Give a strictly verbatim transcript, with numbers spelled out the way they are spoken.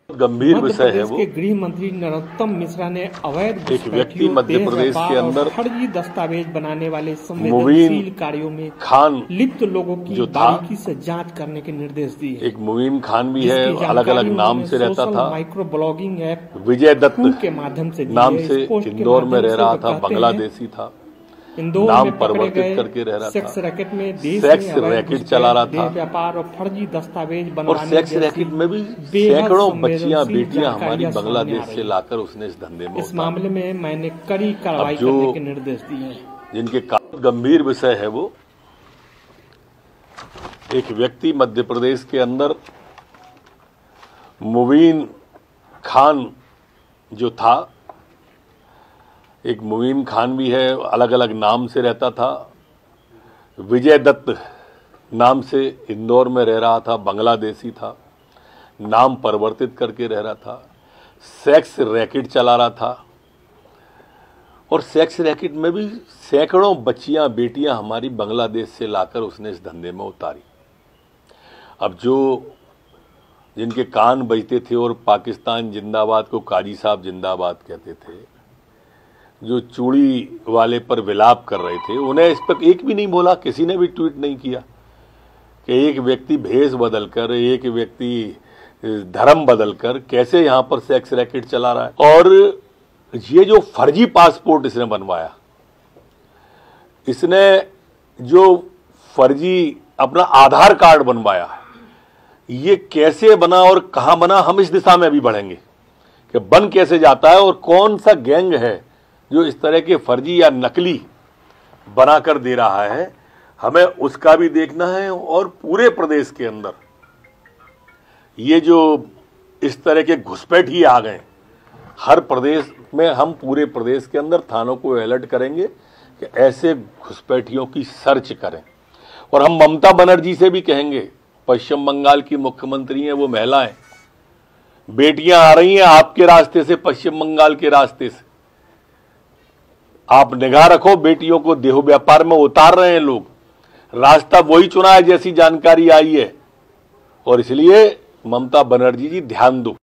गंभीर विषय है वो। के गृह मंत्री नरोत्तम मिश्रा ने अवैध एक व्यक्ति मध्य प्रदेश के अंदर फर्जी दस्तावेज बनाने वाले संवेदनशील कार्यों में खान लिप्त लोगों की जो था, बारीकी से जांच करने के निर्देश दिए। एक मुबीन खान भी है, अलग अलग नाम से रहता था। Micro blogging app Vijay Dutt के माध्यम से नाम से इंदौर में रह रहा था, बांग्लादेशी था, नाम परिवर्तित करके रह रहा सेक्स था, रैकेट में देश सेक्स में रैकेट चला रहा था व्यापार और फर्जी दस्तावेज और बनवाने सेक्स रैकेट में भी सैकड़ों बच्चियां बेटियां हमारी बांग्लादेश से लाकर उसने इस धंधे में इस मामले में मैंने कड़ी कार्रवाई करने के निर्देश दिए हैं। जिनके काफी गंभीर विषय है वो, एक व्यक्ति मध्य प्रदेश के अंदर मुबीन खान जो था, एक मुबीन खान भी है, अलग अलग नाम से रहता था। विजय दत्त नाम से इंदौर में रह रहा था, बांग्लादेशी था, नाम परिवर्तित करके रह रहा था, सेक्स रैकेट चला रहा था और सेक्स रैकेट में भी सैकड़ों बच्चियां बेटियां हमारी बांग्लादेश से लाकर उसने इस धंधे में उतारी। अब जो जिनके कान बजते थे और पाकिस्तान जिंदाबाद को काजी साहब जिंदाबाद कहते थे, जो चूड़ी वाले पर विलाप कर रहे थे, उन्हें इस पर एक भी नहीं बोला, किसी ने भी ट्वीट नहीं किया कि एक व्यक्ति भेष बदलकर, एक व्यक्ति धर्म बदलकर कैसे यहां पर सेक्स रैकेट चला रहा है। और ये जो फर्जी पासपोर्ट इसने बनवाया, इसने जो फर्जी अपना आधार कार्ड बनवाया, ये कैसे बना और कहां बना, हम इस दिशा में अभी बढ़ेंगे कि बन कैसे जाता है और कौन सा गैंग है जो इस तरह के फर्जी या नकली बनाकर दे रहा है, हमें उसका भी देखना है। और पूरे प्रदेश के अंदर ये जो इस तरह के घुसपैठी आ गए, हर प्रदेश में हम पूरे प्रदेश के अंदर थानों को अलर्ट करेंगे कि ऐसे घुसपैठियों की सर्च करें। और हम ममता बनर्जी से भी कहेंगे, पश्चिम बंगाल की मुख्यमंत्री हैं, वो महिलाएं, बेटियां आ रही हैं आपके रास्ते से, पश्चिम बंगाल के रास्ते से, आप निगाह रखो, बेटियों को देह व्यापार में उतार रहे हैं लोग। रास्ता वही चुना है जैसी जानकारी आई है, और इसलिए ममता बनर्जी जी ध्यान दो।